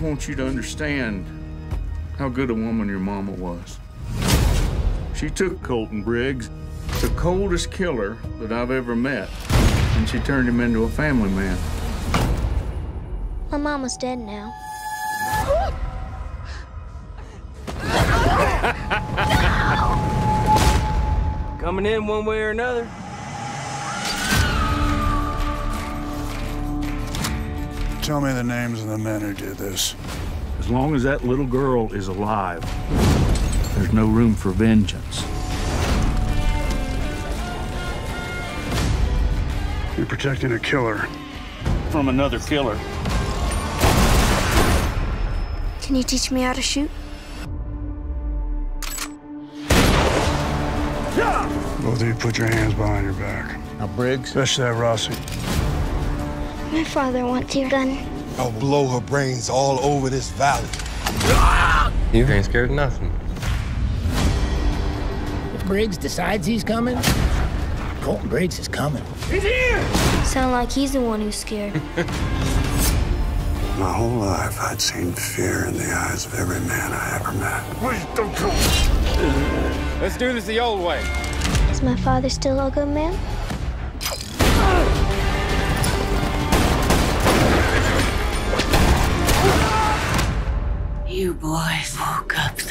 want you to understand how good a woman your mama was. She took Colton Briggs, the coldest killer that I've ever met, and she turned him into a family man. My mama's dead now. Coming in one way or another. Tell me the names of the men who did this. As long as that little girl is alive, there's no room for vengeance. You're protecting a killer. From another killer. Can you teach me how to shoot? Both of you put your hands behind your back. Now, Briggs. Especially that Rossi. My father wants your gun. I'll blow her brains all over this valley. You ain't scared of nothing. If Briggs decides he's coming, Colton Briggs is coming. Sound like he's the one who's scared. My whole life, I'd seen fear in the eyes of every man I ever met. Please don't come. Let's do this the old way. Is my father still a good man? You boys woke up